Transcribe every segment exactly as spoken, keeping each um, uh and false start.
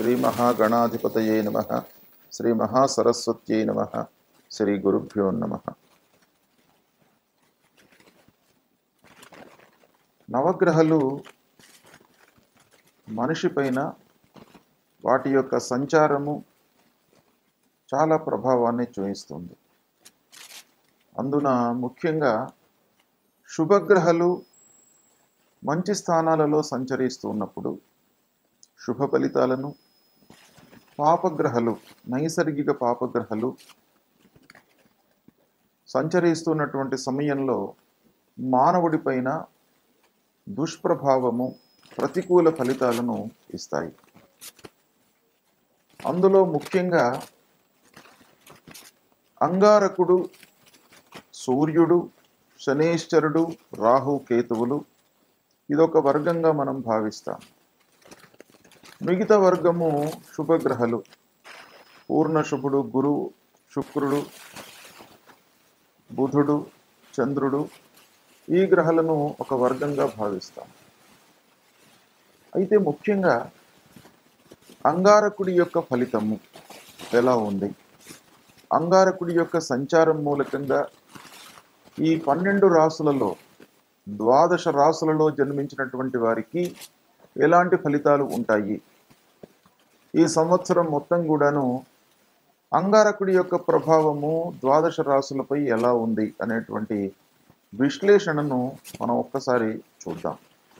श्री महागणाधिपतये नमः। श्री महासरस्वत्यै नमः। श्री गुरुभ्यो नमः। నవగ్రహాలు మనిషి పైన వాటి యొక్క సంచారము చాలా ప్రభావాన్ని చూపిస్తుంది. అందున ముఖ్యంగా శుభగ్రహాలు మంచి స్థానాలలో సంచరిస్తూ ఉన్నప్పుడు శుభ ఫలితాలను, పాపగ్రహాలు నైసర్గిక పాపగ్రహాలు సంచరిస్తున్నటువంటి సమయంలో మానవుడి పైన దుష్ప్రభావము, ప్రతికూల ఫలితాలను ఇస్తాయి. అందులో ముఖ్యంగా అంగారకుడు, సూర్యుడు, శనేశ్వరుడు, రాహు, కేతువులు ఇదొక వర్గంగా మనం భావిస్తాం. మిగతా వర్గము శుభగ్రహాలు, పూర్ణ శుభుడు, గురువు, శుక్రుడు, బుధుడు, చంద్రుడు ఈ గ్రహాలను ఒక వర్గంగా భావిస్తాం. అయితే ముఖ్యంగా అంగారకుడి యొక్క ఫలితము ఎలా ఉంది, అంగారకుడి యొక్క సంచారం మూలకంగా ఈ పన్నెండు రాసులలో ద్వాదశ రాసులలో జన్మించినటువంటి వారికి ఎలాంటి ఫలితాలు ఉంటాయి, ఈ సంవత్సరం మొత్తం కూడాను అంగారకుడి యొక్క ప్రభావము ద్వాదశ రాసులపై ఎలా ఉంది అనేటువంటి విశ్లేషణను మనం ఒక్కసారి చూద్దాం.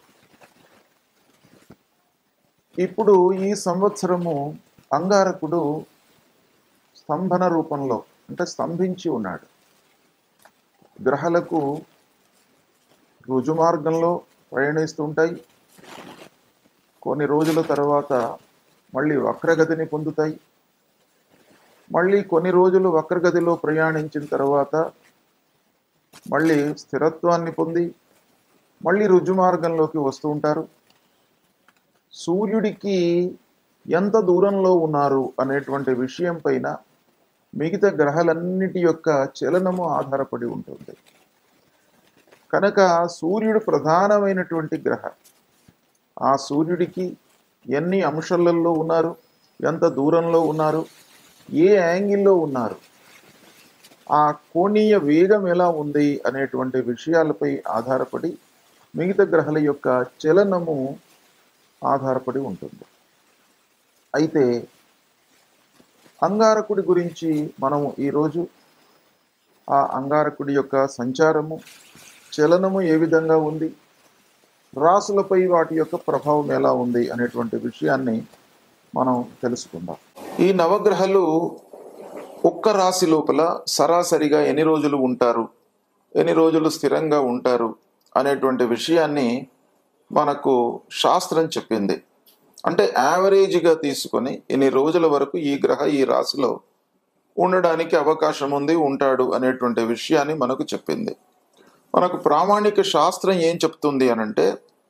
ఇప్పుడు ఈ సంవత్సరము అంగారకుడు స్తంభన రూపంలో అంటే స్తంభించి ఉన్నాడు. గ్రహాలకు రుజుమార్గంలో ప్రయాణిస్తుంటాయి, కొన్ని రోజుల తర్వాత మళ్ళీ వక్రగతిని పొందుతాయి, మళ్ళీ కొన్ని రోజులు వక్రగతిలో ప్రయాణించిన తర్వాత మళ్ళీ స్థిరత్వాన్ని పొంది మళ్ళీ రుజుమార్గంలోకి వస్తూ ఉంటారు. సూర్యుడికి ఎంత దూరంలో ఉన్నారు అనేటువంటి విషయం పైన మిగతా గ్రహాలన్నిటి యొక్క చలనము ఆధారపడి ఉంటుంది. కనుక సూర్యుడు ప్రధానమైనటువంటి గ్రహ. ఆ సూర్యుడికి ఎన్ని అంశాలలో ఉన్నారు, ఎంత దూరంలో ఉన్నారు, ఏ యాంగిల్లో ఉన్నారు, ఆ కోణీయ వేగం ఎలా ఉంది అనేటువంటి విషయాలపై ఆధారపడి మిగతా గ్రహాల యొక్క చలనము ఆధారపడి ఉంటుంది. అయితే అంగారకుడి గురించి మనము ఈరోజు ఆ అంగారకుడి యొక్క సంచారము, చలనము ఏ విధంగా ఉంది, రాసులపై వాటి యొక్క ప్రభావం ఎలా ఉంది అనేటువంటి విషయాన్ని మనం తెలుసుకుందాం. ఈ నవగ్రహాలు ఒక్క రాశి లోపల సరాసరిగా ఎన్ని రోజులు ఉంటారు, ఎన్ని రోజులు స్థిరంగా ఉంటారు అనేటువంటి విషయాన్ని మనకు శాస్త్రం చెప్పింది. అంటే యావరేజ్గా తీసుకొని ఎన్ని రోజుల వరకు ఈ గ్రహ ఈ రాశిలో ఉండడానికి అవకాశం ఉంది, ఉంటాడు అనేటువంటి విషయాన్ని మనకు చెప్పింది. మనకు ప్రామాణిక శాస్త్రం ఏం చెప్తుంది అనంటే,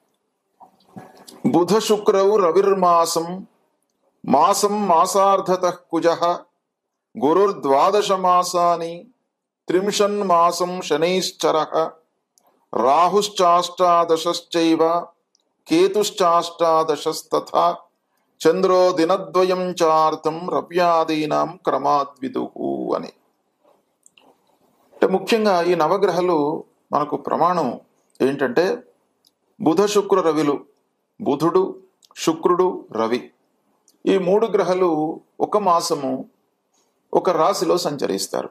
బుధ శుక్రవు రవిర్మాసం మాసం మాసార్ధత కుజః గురుర్ద్వాదశ మాసాని త్రింశన్ మాసం శనైశ్చరః రాహుశ్చాష్టాదశశ్చైవ కేతుశ్చాష్టాదశస్తథా చంద్రో దినద్వయం చార్థం రవ్యాదీనాం క్రమాద్విదుః అని. అంటే ముఖ్యంగా ఈ నవగ్రహాలు మనకు ప్రమాణం ఏంటంటే బుధ శుక్ర రవిలు, బుధుడు, శుక్రుడు, రవి ఈ మూడు గ్రహాలు ఒక మాసము ఒక రాశిలో సంచరిస్తారు.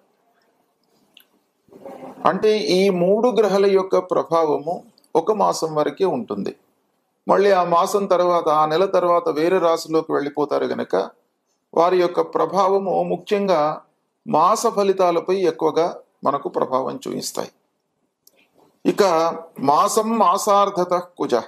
అంటే ఈ మూడు గ్రహాల యొక్క ప్రభావము ఒక మాసం వరకే ఉంటుంది. మళ్ళీ ఆ మాసం తర్వాత, ఆ నెల తర్వాత వేరే రాశిలోకి వెళ్ళిపోతారు గనక వారి యొక్క ప్రభావము ముఖ్యంగా మాస ఫలితాలపై ఎక్కువగా మనకు ప్రభావం చూపిస్తాయి. ఇక మాసం మాసార్ధత కుజః,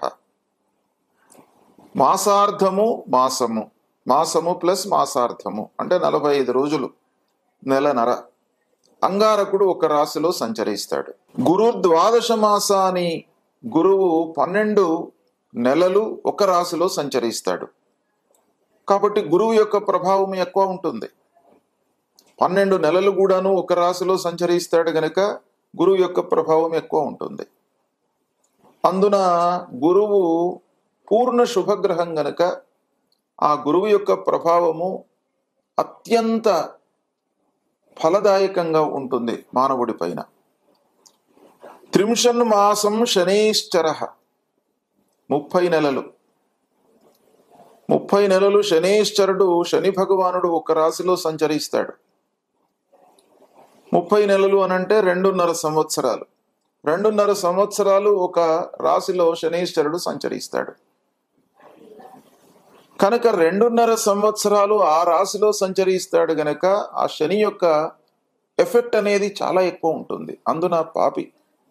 మాసార్ధము మాసము, మాసము ప్లస్ మాసార్ధము అంటే నలభై ఐదు రోజులు, నెలనర అంగారకుడు ఒక రాశిలో సంచరిస్తాడు. గురు ద్వాదశ మాసాని, గురువు పన్నెండు నెలలు ఒక రాశిలో సంచరిస్తాడు. కాబట్టి గురువు యొక్క ప్రభావం ఎక్కువ ఉంటుంది. పన్నెండు నెలలు కూడాను ఒక రాశిలో సంచరిస్తాడు గనక గురువు యొక్క ప్రభావం ఎక్కువ ఉంటుంది. అందున గురువు పూర్ణ శుభగ్రహం గనక ఆ గురువు యొక్క ప్రభావము అత్యంత ఫలదాయకంగా ఉంటుంది మానవుడి పైన. త్రింశన్ మాసం శనైశ్చర, ముప్పై నెలలు ముప్పై నెలలు శనైశ్చరుడు, శని భగవానుడు ఒక రాశిలో సంచరిస్తాడు. ముప్పై నెలలు అనంటే రెండున్నర సంవత్సరాలు. రెండున్నర సంవత్సరాలు ఒక రాశిలో శనైశ్చరుడు సంచరిస్తాడు. కనుక రెండున్నర సంవత్సరాలు ఆ రాశిలో సంచరిస్తాడు గనక ఆ శని యొక్క ఎఫెక్ట్ అనేది చాలా ఎక్కువ ఉంటుంది. అందున పాపి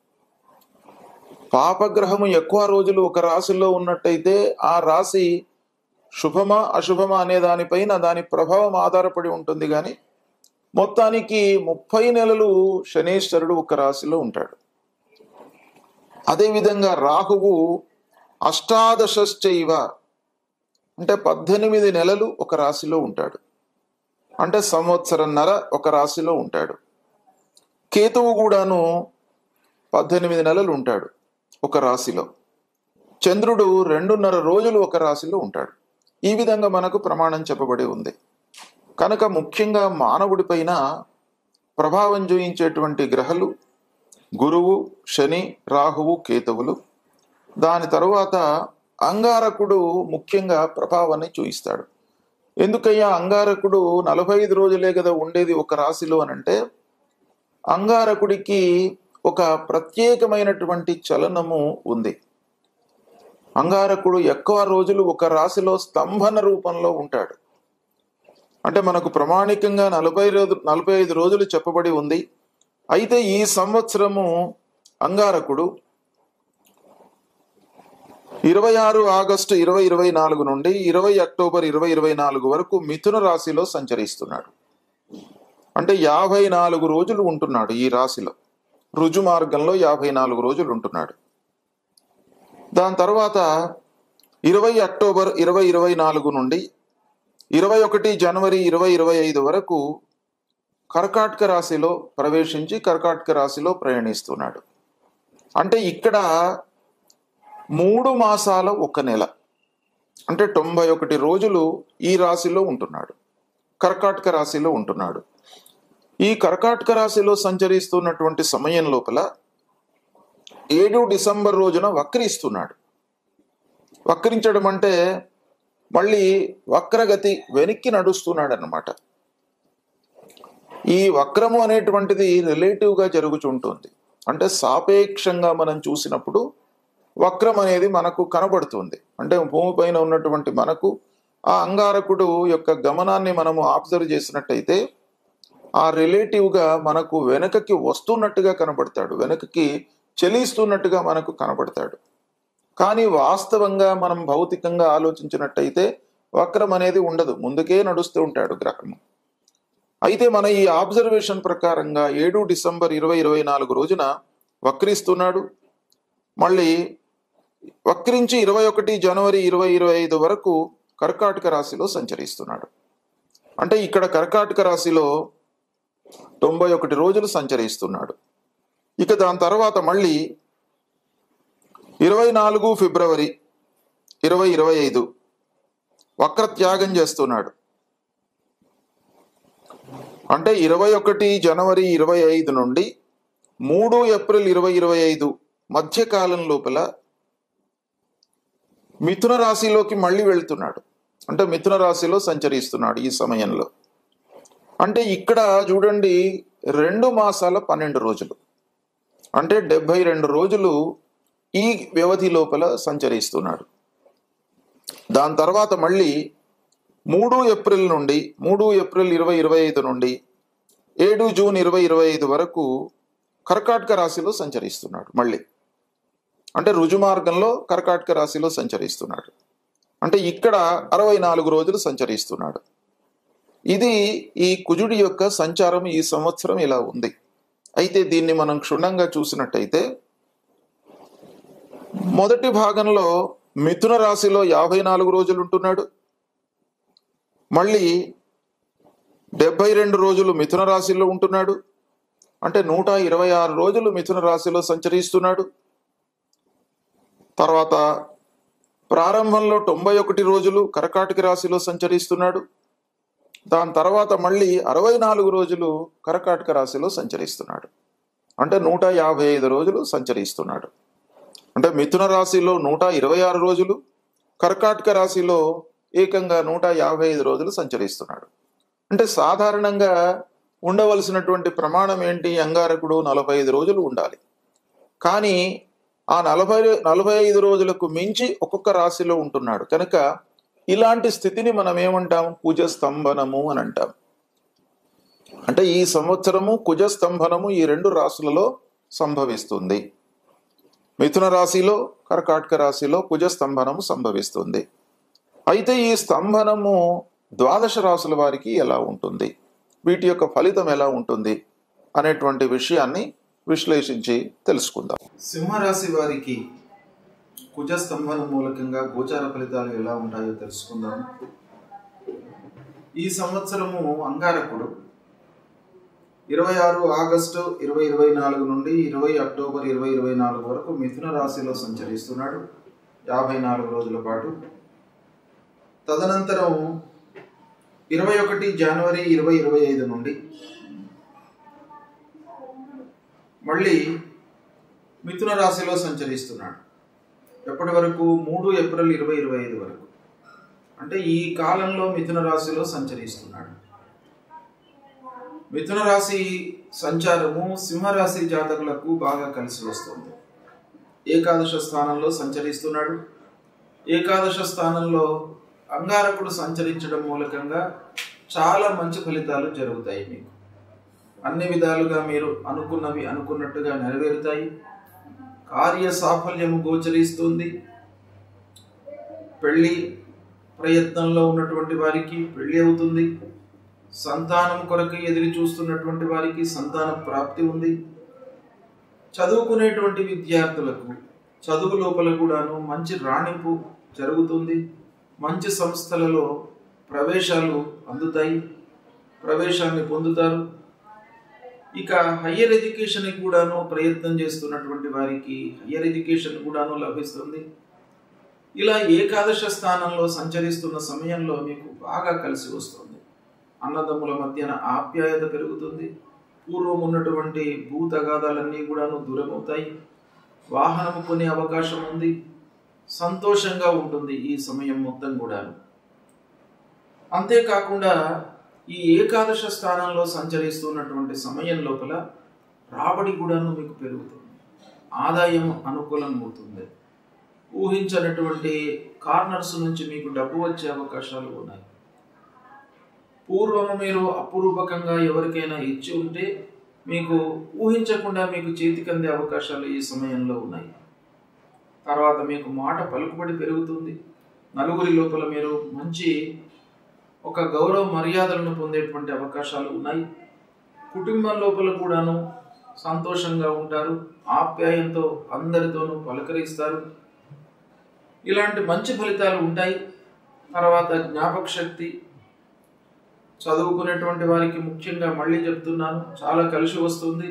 పాపగ్రహము ఎక్కువ రోజులు ఒక రాశిలో ఉన్నట్టయితే ఆ రాశి శుభమా అశుభమా అనే దానిపైన దాని ప్రభావం ఆధారపడి ఉంటుంది. కానీ మొత్తానికి ముప్పై నెలలు శనీశ్వరుడు ఒక రాశిలో ఉంటాడు. అదేవిధంగా రాహువు అష్టాదశశ్చైవ, అంటే పద్దెనిమిది నెలలు ఒక రాశిలో ఉంటాడు, అంటే సంవత్సరన్నర ఒక రాశిలో ఉంటాడు. కేతువు కూడాను పద్దెనిమిది నెలలు ఉంటాడు ఒక రాశిలో. చంద్రుడు రెండున్నర రోజులు ఒక రాశిలో ఉంటాడు. ఈ విధంగా మనకు ప్రమాణం చెప్పబడి ఉంది. కనుక ముఖ్యంగా మానవుడి పైన ప్రభావం చూయించేటువంటి గ్రహాలు గురువు, శని, రాహువు, కేతువులు. దాని తరువాత అంగారకుడు ముఖ్యంగా ప్రభావాన్ని చూయిస్తాడు. ఎందుకయ్యా అంగారకుడు నలభై ఐదు రోజులే కదా ఉండేది ఒక రాశిలో అనంటే, అంగారకుడికి ఒక ప్రత్యేకమైనటువంటి చలనము ఉంది. అంగారకుడు ఎక్కువ రోజులు ఒక రాశిలో స్తంభన రూపంలో ఉంటాడు. అంటే మనకు ప్రామాణికంగా నలభై రోజు నలభై ఐదు రోజులు చెప్పబడి ఉంది. అయితే ఈ సంవత్సరము అంగారకుడు ఇరవై ఆరు ఆగస్టు ఇరవై ఇరవై నాలుగు నుండి ఇరవై అక్టోబర్ ఇరవై ఇరవై నాలుగు వరకు మిథున రాశిలో సంచరిస్తున్నాడు. అంటే యాభై నాలుగు రోజులు ఉంటున్నాడు ఈ రాశిలో. రుజు మార్గంలో యాభై నాలుగు రోజులు ఉంటున్నాడు. దాని తర్వాత ఇరవై అక్టోబర్ ఇరవై ఇరవై నాలుగు నుండి ఇరవై ఒకటి జనవరి ఇరవై ఇరవై ఐదు వరకు కర్కాటక రాశిలో ప్రవేశించి కర్కాటక రాశిలో ప్రయాణిస్తున్నాడు. అంటే ఇక్కడ మూడు మాసాల ఒక నెల, అంటే తొంభై ఒకటి రోజులు ఈ రాశిలో ఉంటున్నాడు, కర్కాటక రాశిలో ఉంటున్నాడు. ఈ కర్కాటక రాశిలో సంచరిస్తున్నటువంటి సమయం లోపల ఏడు డిసెంబర్ రోజున వక్రిస్తున్నాడు. వక్రించడం అంటే మళ్ళీ వక్రగతి, వెనక్కి నడుస్తున్నాడు అన్నమాట. ఈ వక్రము అనేటువంటిది రిలేటివ్గా జరుగుతుంటుంది. అంటే సాపేక్షంగా మనం చూసినప్పుడు వక్రం అనేది మనకు కనబడుతుంది. అంటే భూమిపైన ఉన్నటువంటి మనకు ఆ అంగారకుడు యొక్క గమనాన్ని మనము అబ్జర్వ్ చేసినట్టయితే ఆ రిలేటివ్గా మనకు వెనకకి వస్తున్నట్టుగా కనబడతాడు, వెనకకి చెలిస్తున్నట్టుగా మనకు కనబడతాడు. కానీ వాస్తవంగా మనం భౌతికంగా ఆలోచించినట్టయితే వక్రం అనేది ఉండదు, ముందుకే నడుస్తూ ఉంటాడు గ్రహము. అయితే మన ఈ ఆబ్జర్వేషన్ ప్రకారంగా ఏడు డిసెంబర్ ఇరవై ఇరవై నాలుగు రోజున వక్రిస్తున్నాడు. మళ్ళీ వక్రించి ఇరవై ఒకటి జనవరి ఇరవై ఇరవై ఐదు వరకు కర్కాటక రాశిలో సంచరిస్తున్నాడు. అంటే ఇక్కడ కర్కాటక రాశిలో తొంభై ఒకటి రోజులు సంచరిస్తున్నాడు. ఇక దాని తర్వాత మళ్ళీ ఇరవై నాలుగు ఫిబ్రవరి ఇరవై ఇరవై ఐదు వక్ర త్యాగం చేస్తున్నాడు. అంటే ఇరవై ఒకటి జనవరి ఇరవై ఐదు నుండి మూడు ఏప్రిల్ ఇరవై ఇరవై ఐదు మధ్యకాలం లోపల మిథున రాశిలోకి మళ్ళీ వెళ్తున్నాడు. అంటే మిథున రాశిలో సంచరిస్తున్నాడు ఈ సమయంలో. అంటే ఇక్కడ చూడండి, రెండు మాసాల పన్నెండు రోజులు, అంటే డెబ్బై రెండు రోజులు ఈ వ్యవధి లోపల సంచరిస్తున్నాడు. దాని తర్వాత మళ్ళీ మూడు ఏప్రిల్ నుండి మూడు ఏప్రిల్ ఇరవై ఇరవై ఐదు నుండి ఏడు జూన్ ఇరవై ఇరవై ఐదు వరకు కర్కాటక రాశిలో సంచరిస్తున్నాడు మళ్ళీ. అంటే రుజుమార్గంలో కర్కాటక రాశిలో సంచరిస్తున్నాడు. అంటే ఇక్కడ అరవై నాలుగు రోజులు సంచరిస్తున్నాడు. ఇది ఈ కుజుడి యొక్క సంచారం ఈ సంవత్సరం ఇలా ఉంది. అయితే దీన్ని మనం క్షుణ్ణంగా చూసినట్టయితే మొదటి భాగంలో మిథున రాశిలో యాభై నాలుగు రోజులు ఉంటున్నాడు. మళ్ళీ డెబ్బై రెండు రోజులు మిథున రాశిలో ఉంటున్నాడు. అంటే నూట ఇరవై ఆరు రోజులు మిథున రాశిలో సంచరిస్తున్నాడు. తర్వాత ప్రారంభంలో తొంభై ఒకటి రోజులు కర్కాటక రాశిలో సంచరిస్తున్నాడు. దాని తర్వాత మళ్ళీ అరవై నాలుగు రోజులు కర్కాటక రాశిలో సంచరిస్తున్నాడు. అంటే నూట యాభై ఐదు రోజులు సంచరిస్తున్నాడు. అంటే మిథున రాశిలో నూట ఇరవై ఆరు రోజులు, కర్కాటక రాశిలో ఏకంగా నూట యాభై ఐదు రోజులు సంచరిస్తున్నాడు. అంటే సాధారణంగా ఉండవలసినటువంటి ప్రమాణం ఏంటి? అంగారకుడు నలభై ఐదు రోజులు ఉండాలి. కానీ ఆ నలభై నలభై ఐదు రోజులకు మించి ఒక్కొక్క రాశిలో ఉంటున్నాడు కనుక ఇలాంటి స్థితిని మనం ఏమంటాం? కుజస్తంభనము అని అంటాం. అంటే ఈ సంవత్సరము కుజస్తంభనము ఈ రెండు రాశులలో సంభవిస్తుంది. మిథున రాశిలో, కర్కాటక రాశిలో కుజస్తంభనము సంభవిస్తుంది. అయితే ఈ స్తంభనము ద్వాదశ రాశుల వారికి ఎలా ఉంటుంది, వీటి యొక్క ఫలితం ఎలా ఉంటుంది అనేటువంటి విషయాన్ని విశ్లేషించి తెలుసుకుందాం. సింహరాశి వారికి కుజస్తంభనం మూలకంగా గోచార ఫలితాలు ఎలా ఉంటాయో తెలుసుకుందాం. ఈ సంవత్సరము అంగారకుడు ఇరవై ఆరు ఆగస్టు ఇరవై ఇరవై నాలుగు నుండి ఇరవై అక్టోబర్ ఇరవై ఇరవై నాలుగు వరకు మిథున రాశిలో సంచరిస్తున్నాడు యాభై నాలుగు రోజుల పాటు. తదనంతరం ఇరవై ఒకటి జనవరి ఇరవై ఇరవై ఐదు నుండి మళ్ళీ మిథున రాశిలో సంచరిస్తున్నాడు. ఎప్పటి వరకు? మూడు ఏప్రిల్ ఇరవై ఇరవై ఐదు వరకు. అంటే ఈ కాలంలో మిథున రాశిలో సంచరిస్తున్నాడు. మిథున రాశి సంచారము సింహరాశి జాతకులకు బాగా కలిసి వస్తుంది. ఏకాదశ స్థానంలో సంచరిస్తున్నాడు. ఏకాదశ స్థానంలో అంగారకుడు సంచరించడం మూలకంగా చాలా మంచి ఫలితాలు జరుగుతాయి. మీకు అన్ని విధాలుగా మీరు అనుకున్నవి అనుకున్నట్టుగా నెరవేరుతాయి. కార్య సాఫల్యము గోచరిస్తుంది. పెళ్లి ప్రయత్నంలో ఉన్నటువంటి వారికి పెళ్లి అవుతుంది. సంతానం కొరకు ఎదురు చూస్తున్నటువంటి వారికి సంతాన ప్రాప్తి ఉంది. చదువుకునేటువంటి విద్యార్థులకు చదువు లోపల కూడాను మంచి రాణింపు జరుగుతుంది. మంచి సంస్థలలో ప్రవేశాలు అందుతాయి, ప్రవేశాన్ని పొందుతారు. ఇక హయ్యర్ ఎడ్యుకేషన్కి కూడాను ప్రయత్నం చేస్తున్నటువంటి వారికి హయ్యర్ ఎడ్యుకేషన్ కూడాను లభిస్తుంది. ఇలా ఏకాదశ స్థానంలో సంచరిస్తున్న సమయంలో మీకు బాగా కలిసి వస్తుంది. అన్నదమ్ముల మధ్యన ఆప్యాయత పెరుగుతుంది. పూర్వం ఉన్నటువంటి భూ తగాదాలన్నీ కూడాను దూరమవుతాయి. వాహనం కొనే అవకాశం ఉంది. సంతోషంగా ఉంటుంది ఈ సమయం మొత్తం కూడాను. అంతేకాకుండా ఈ ఏకాదశ స్థానంలో సంచరిస్తున్నటువంటి సమయం లోపల రాబడి కూడాను మీకు పెరుగుతుంది. ఆదాయం అనుకూలంగా అవుతుంది. ఊహించినటువంటి కార్నర్స్ నుంచి మీకు డబ్బు వచ్చే అవకాశాలు ఉన్నాయి. పూర్వము మీరు అపురూపకంగా ఎవరికైనా ఇచ్చి ఉంటే మీకు ఊహించకుండా మీకు చేతికి అందే అవకాశాలు ఈ సమయంలో ఉన్నాయి. తర్వాత మీకు మాట పలుకుబడి పెరుగుతుంది. నలుగురి లోపల మీరు మంచి ఒక గౌరవ మర్యాదలను పొందేటువంటి అవకాశాలు ఉన్నాయి. కుటుంబం లోపల కూడాను సంతోషంగా ఉంటారు. ఆప్యాయంతో అందరితోనూ పలకరిస్తారు. ఇలాంటి మంచి ఫలితాలు ఉంటాయి. తర్వాత జ్ఞాపక శక్తి చదువుకునేటువంటి వారికి ముఖ్యంగా మళ్ళీ చెప్తున్నాను చాలా కలిసి వస్తుంది.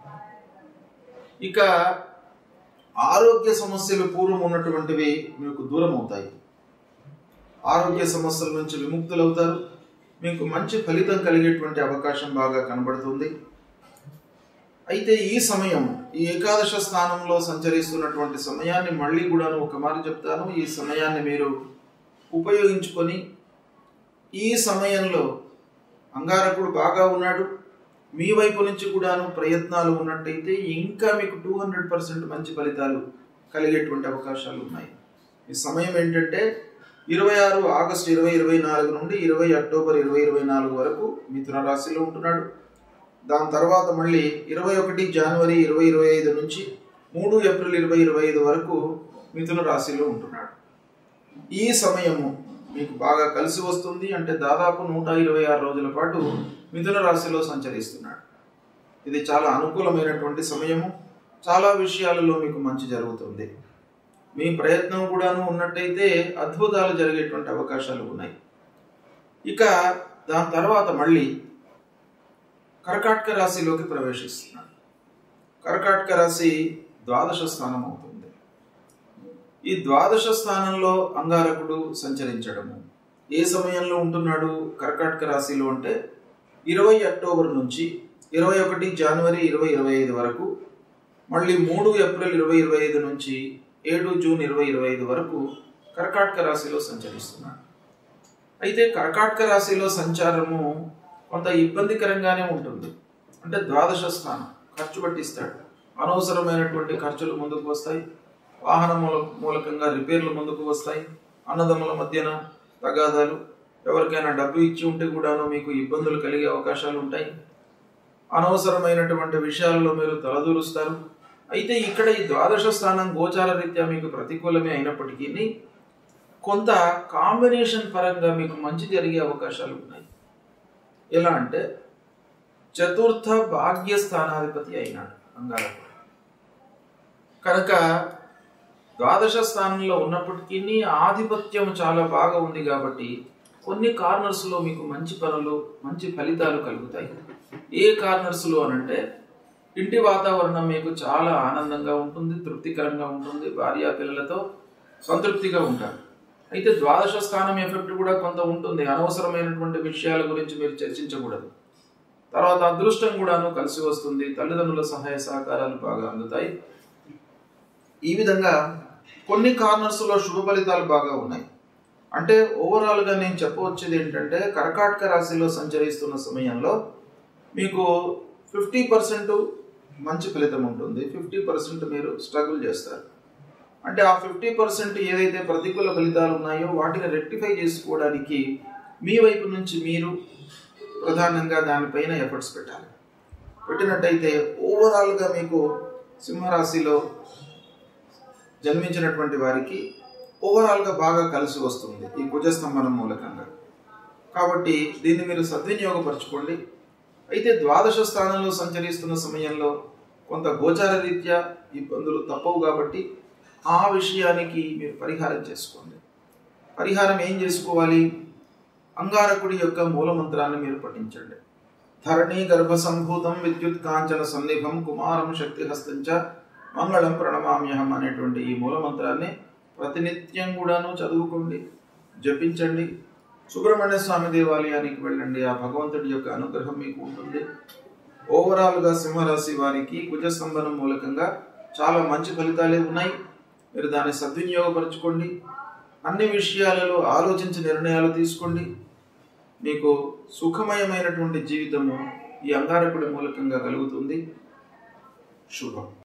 ఇక ఆరోగ్య సమస్యలు పూర్వం ఉన్నటువంటివి మీకు దూరం అవుతాయి. ఆరోగ్య సమస్యల నుంచి విముక్తులవుతారు. మీకు మంచి ఫలితం కలిగేటువంటి అవకాశం బాగా కనబడుతుంది. అయితే ఈ సమయం ఈ ఏకాదశ స్థానంలో సంచరిస్తున్నటువంటి సమయాన్ని మళ్ళీ కూడా ఒక మాట చెప్తాను. ఈ సమయాన్ని మీరు ఉపయోగించుకొని ఈ సమయంలో అంగారకుడు బాగా ఉన్నాడు. మీ వైపు నుంచి కూడాను ప్రయత్నాలు ఉన్నట్టయితే ఇంకా మీకు టూ హండ్రెడ్ పర్సెంట్ మంచి ఫలితాలు కలిగేటువంటి అవకాశాలు ఉన్నాయి. ఈ సమయం ఏంటంటే ఇరవై ఆరు ఆగస్టు ఇరవై ఇరవై నాలుగు నుండి ఇరవై అక్టోబర్ ఇరవై ఇరవై నాలుగు వరకు మిథున రాశిలో ఉంటున్నాడు. దాని తర్వాత మళ్ళీ ఇరవై ఒకటి జనవరి ఇరవై ఇరవై ఐదు నుంచి మూడు ఏప్రిల్ ఇరవై ఇరవై ఐదు వరకు మిథున రాశిలో ఉంటున్నాడు. ఈ సమయము మీకు బాగా కలిసి వస్తుంది. అంటే దాదాపు నూట ఇరవై ఆరు రోజుల పాటు మిథున రాశిలో సంచరిస్తున్నాడు. ఇది చాలా అనుకూలమైనటువంటి సమయము. చాలా విషయాలలో మీకు మంచి జరుగుతుంది. మీ ప్రయత్నం కూడాను ఉన్నట్టయితే అద్భుతాలు జరిగేటువంటి అవకాశాలు ఉన్నాయి. ఇక దాని తర్వాత మళ్ళీ కర్కాటక రాశిలోకి ప్రవేశిస్తున్నాడు. కర్కాటక రాశి ద్వాదశ స్థానం అవుతుంది. ఈ ద్వాదశ స్థానంలో అంగారకుడు సంచరించడము ఏ సమయంలో ఉంటున్నాడు కర్కాటక రాశిలో అంటే ఇరవై అక్టోబర్ నుంచి ఇరవై ఒకటి జనవరి ఇరవై ఇరవై ఐదు వరకు, మళ్ళీ మూడు ఏప్రిల్ ఇరవై ఇరవై ఐదు నుంచి ఏడు జూన్ ఇరవై ఇరవై ఐదు వరకు కర్కాటక రాశిలో సంచరిస్తున్నాడు. అయితే కర్కాటక రాశిలో సంచారము కొంత ఇబ్బందికరంగానే ఉంటుంది. అంటే ద్వాదశ స్థానం ఖర్చు పట్టిస్తాడు, అనవసరమైనటువంటి ఖర్చులు ముందుకు వస్తాయి, వాహన మూల మూలకంగా రిపేర్లు ముందుకు వస్తాయి, అన్నదమ్ముల మధ్యన తగాదాలు, ఎవరికైనా డబ్బు ఇచ్చి ఉంటే కూడాను మీకు ఇబ్బందులు కలిగే అవకాశాలు ఉంటాయి, అనవసరమైనటువంటి విషయాల్లో మీరు తలదూరుస్తారు. అయితే ఇక్కడ ఈ ద్వాదశ స్థానం గోచార రీత్యా మీకు ప్రతికూలమే అయినప్పటికీ కొంత కాంబినేషన్ పరంగా మీకు మంచి జరిగే అవకాశాలు ఉన్నాయి. ఎలా అంటే చతుర్థ భాగ్య స్థానాధిపతి అయినాడు అంగారకుడు కనుక ద్వాదశ స్థానంలో ఉన్నప్పటికీ ఆధిపత్యం చాలా బాగా ఉంది కాబట్టి కొన్ని కార్నర్స్లో మీకు మంచి పనులు మంచి ఫలితాలు కలుగుతాయి. ఏ కార్నర్స్లో అనంటే ఇంటి వాతావరణం మీకు చాలా ఆనందంగా ఉంటుంది, తృప్తికరంగా ఉంటుంది, భార్యా పిల్లలతో సంతృప్తిగా ఉంటారు. అయితే ద్వాదశ స్థానం ఎఫెక్ట్ కూడా కొంత ఉంటుంది, అనవసరమైనటువంటి విషయాల గురించి మీరు చర్చించకూడదు. తర్వాత అదృష్టం కూడాను కలిసి వస్తుంది, తల్లిదండ్రుల సహాయ సహకారాలు బాగా అందుతాయి. ఈ విధంగా కొన్ని కార్నర్స్లో శుభ ఫలితాలు బాగా ఉన్నాయి. అంటే ఓవరాల్గా నేను చెప్పవచ్చేది ఏంటంటే కర్కాటక రాశిలో సంచరిస్తున్న సమయంలో మీకు ఫిఫ్టీ పర్సెంట్ మంచి ఫలితం ఉంటుంది, ఫిఫ్టీ పర్సెంట్ మీరు స్ట్రగుల్ చేస్తారు. అంటే ఆ ఫిఫ్టీ పర్సెంట్ ఏదైతే ప్రతికూల ఫలితాలు ఉన్నాయో వాటిని రెక్టిఫై చేసుకోవడానికి మీ వైపు నుంచి మీరు ప్రధానంగా దానిపైన ఎఫర్ట్స్ పెట్టాలి. పెట్టినట్టయితే ఓవరాల్గా మీకు సింహరాశిలో జన్మించినటువంటి వారికి ఓవరాల్గా బాగా కలిసి వస్తుంది ఈ కుజస్తంభనం మూలకంగా. కాబట్టి దీన్ని మీరు సద్వినియోగపరచుకోండి. అయితే ద్వాదశ స్థానంలో సంచరిస్తున్న సమయంలో కొంత గోచార రీత్యా ఇబ్బందులు తప్పవు కాబట్టి ఆ విషయానికి మీరు పరిహారం చేసుకోండి. పరిహారం ఏం చేసుకోవాలి? అంగారకుడి యొక్క మూలమంత్రాన్ని మీరు పఠించండి. ధరణి గర్భ సంభూతం విద్యుత్ కాంచన సన్నిభం కుమారం శక్తి హస్తంచ మంగళం ప్రణమామ్యహం అనేటువంటి ఈ మూలమంత్రాన్ని ప్రతినిత్యం కూడాను చదువుకోండి, జపించండి. సుబ్రహ్మణ్య స్వామి దేవాలయానికి వెళ్ళండి, ఆ భగవంతుడి యొక్క అనుగ్రహం మీకు ఉంటుంది. ఓవరాల్గా సింహరాశి వారికి కుజస్తంభనం మూలకంగా చాలా మంచి ఫలితాలే ఉన్నాయి. మీరు దాన్ని సద్వినియోగపరచుకోండి. అన్ని విషయాలలో ఆలోచించి నిర్ణయాలు తీసుకోండి. మీకు సుఖమయమైనటువంటి జీవితము ఈ అంగారకుడి మూలకంగా కలుగుతుంది. శుభం.